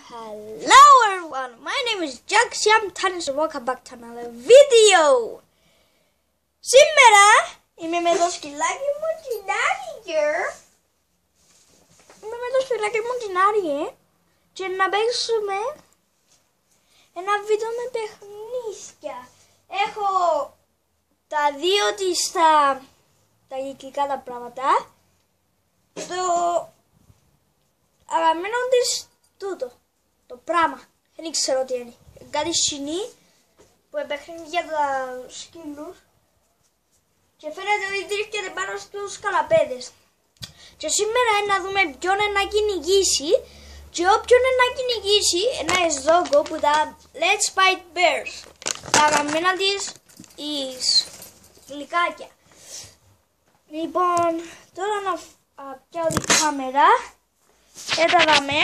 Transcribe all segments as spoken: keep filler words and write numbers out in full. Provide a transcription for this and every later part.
Hello everyone, my name is Jack Siam Tanis and welcome back to another video. Σήμερα είμαι με το σκυλάκι μου την Άριε. Είμαι με το σκυλάκι μου την Άριε και να παίξουμε ένα βίντεο με παιχνίδια. Έχω τα δύο της τα, τα κυκλικά τα πράγματα. Το αγαπημένο της τούτο, το πράγμα, δεν ξέρω τι είναι. Κάτι σινή που επέχνει για τα σκύλους και φαίνεται ότι βρίσκεται πάνω στους καλαπέδες. Και σήμερα είναι να δούμε ποιον είναι να κυνηγήσει και όποιον είναι να κυνηγήσει ένα εσδόγκο που τα Let's Bite Bears, τα αγαπημένα της εις γλυκάκια. Λοιπόν, τώρα να πιάω την κάμερα, έτα δάμε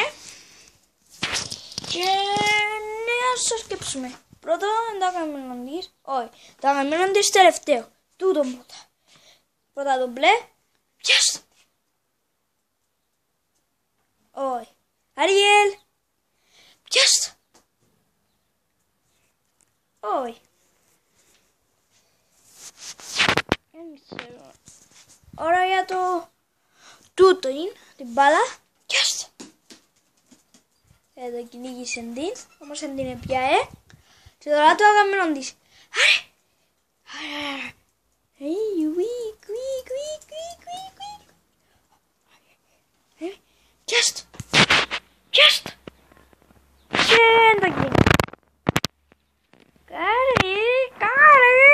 και ναι, ας το σκέψουμε. Πρώτο, το αγαπημένο της, όχι, το αγαπημένο της τελευταίο, τούτο πρώτα. Πρώτα το μπλε, yes! Όχι, Αριέλ, yes! Όχι. Δεν ξέρω. Ώρα για το τούτο είναι, την μπάλα, yes! Εδώ κυνήγησε την, όμως δεν την έπιαε. Και τώρα το αγαπημένο της. Άρε! Άρε! Hey, wee, wee, wee, wee, wee, wee. Just! Just! Και το γίνει. Κάρε! Κάρε!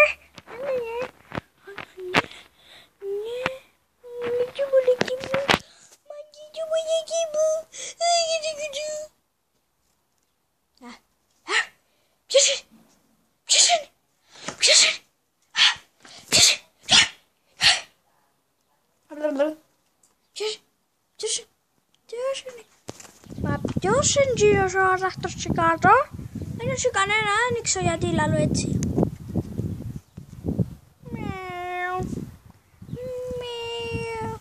Μα ποιος είναι γύρος ο αυτός και κάτω? Δεν είναι κανένα, δεν ξέρω γιατί λαλώ έτσι. Μιαου, μιαου,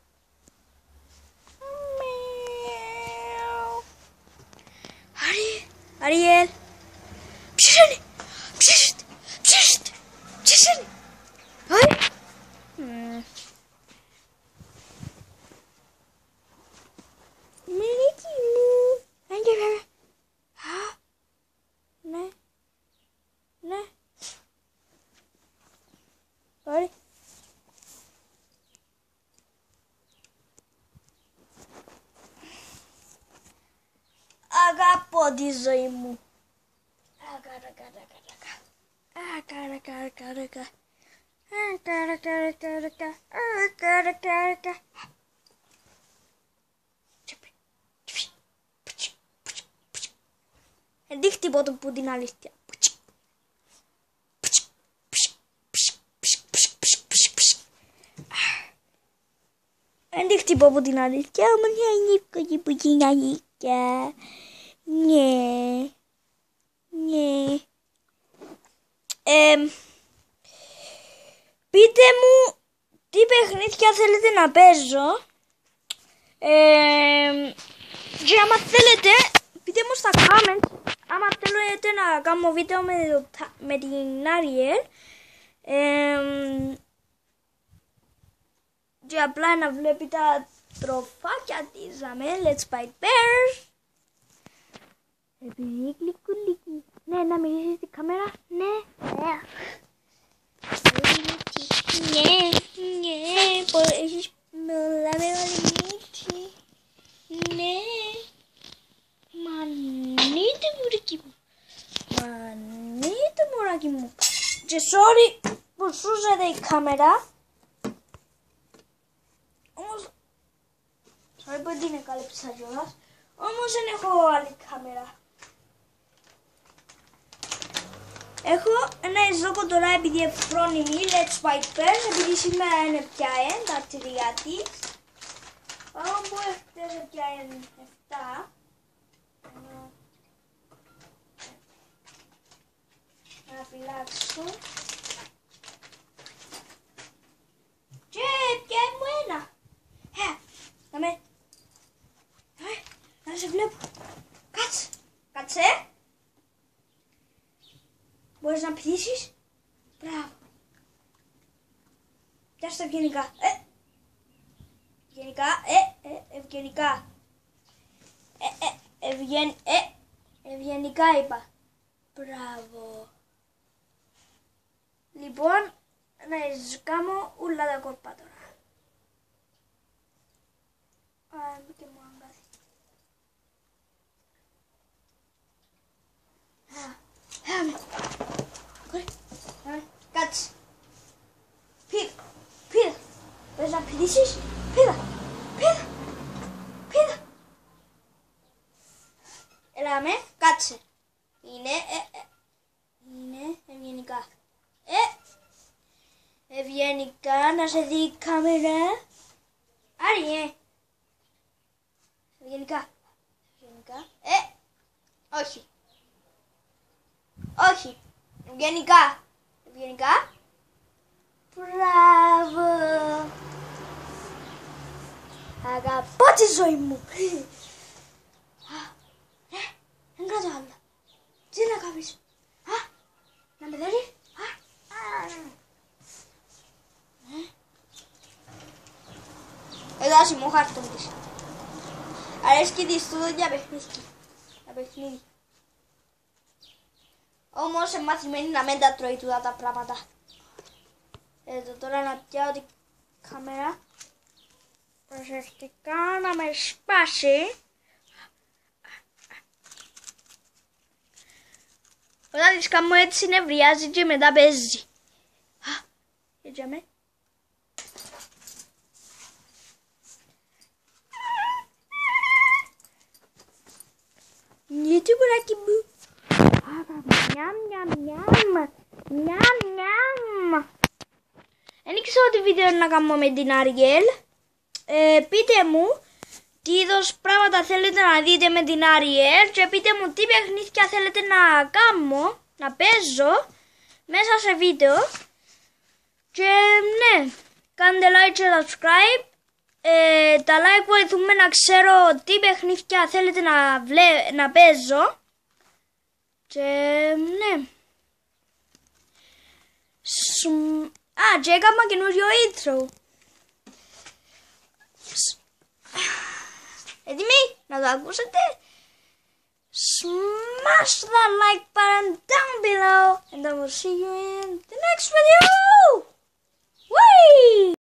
μιαου. Άρη, Αριέλ, ποιος είναι, ποιος είναι, ποιος είναι, ποιος είναι, Άρη. Μερίκι μου. Αν και βέβαια. Α, ναι. Ναι. Sorry. Αγαπώ τη ζωή μου. Ακα, ακα, ακα, ακα. Ακα, ακα, ακα, ακα. Ακα, ακα, ακα, ακα. Ακα, ακα, ακα. Δεν χτυπώ το που την αλήθεια. Δεν χτυπώ που την αλήθεια, όμως δεν είναι που την αλήθεια. Ναι. Ναι. Πείτε μου τι παιχνίδια θέλετε να παίζω. Και άμα θέλετε, πείτε μου στα comments. Άμα θέλετε να κάνω βίντεο με, το, με την Άριελ ε, και απλά να βλέπει τα τροφάκια της αμέ, Let's Bite Bears. Επειδή γλυκουλίκι. Ναι, να μιλήσεις στην κάμερα. Ναι. Ναι, ναι, πως έχεις πολλά μεγάλη μύτη. Ναι. Μανίτε μωράκι μου, μανίτε μωράκι μου. Και sorry που σούζεται η κάμερα. Όμως, sorry που την εκάλυψα κιόλας. Όμως δεν έχω άλλη κάμερα. Έχω ένα εσδόκο τώρα επειδή εφρόνιμη, Let's Bite Bears, επειδή σήμερα είναι πια εν, τα τρία της. Πάμε που χτες πια εν εφτά. Να φυλάξω και πια μου ένα. Ε, να με, να σε βλέπω. Κάτσε. Κάτσε. Μπορείς να πηδήσεις. Μπράβο. Πιάσε τα ευγενικά. Ε. Ευγενικά. Ε. ε ευγενικά. Ε. ε ευγεν, ε. Ευγενικά είπα. Μπράβο. Λοιπόν, να κάνω ούλα τα κόρπα τώρα. Α, και μου αγκάθι. Α, πάμε. Πάμε. Κάτσε. Πήδα. Πήδα. Μπορείς να πηδήσεις. Πήδα. Πήδα. Πήδα. Έλα με. Κάτσε. Είναι. Ε, ε. Είναι ευγενικά. Ε. Ευγενικά να σε δει η κάμερα. Άρη, ε. Ευγενικά. Ευγενικά. Ε. Όχι. Όχι. Ευγενικά. Ευγενικά. Μπράβο. Αγαπώ τη ζωή μου. Ε, δεν κρατώ άλλο. Τι να κάνεις. Α, να με δέρει. Α, α. Εδώ είσαι μου χάρτον της. Αρέσκει της τούτο για παιχνίδι. Για παιχνίδι. Όμως είναι μαθημένη να μην τα τρώει τούτα τα πράγματα. Εδώ τώρα να πιάω την κάμερα. Προσεκτικά να με σπάσει. Όταν της κάνω έτσι νευριάζει και μετά παίζει. Α, έτσι αμέ. Γιατί μποράκι μου. Νιάμ, νιάμ, νιάμ. Νιάμ, νιάμ. Δεν ήξερα ότι βίντεο να κάνω με την Άριελ. Ε, πείτε μου τι είδος πράγματα θέλετε να δείτε με την Άριελ και πείτε μου τι παιχνίδια θέλετε να κάνω, να παίζω μέσα σε βίντεο. Και ναι, κάντε like και subscribe. Ε, τα like βοηθούν να ξέρω τι παιχνίδια θέλετε να, βλέ, να παίζω. Και ναι. Σμ... Α, και έκανα καινούριο intro. Έτοιμοι να το ακούσετε. Smash that like button down below and I will see you in the next video.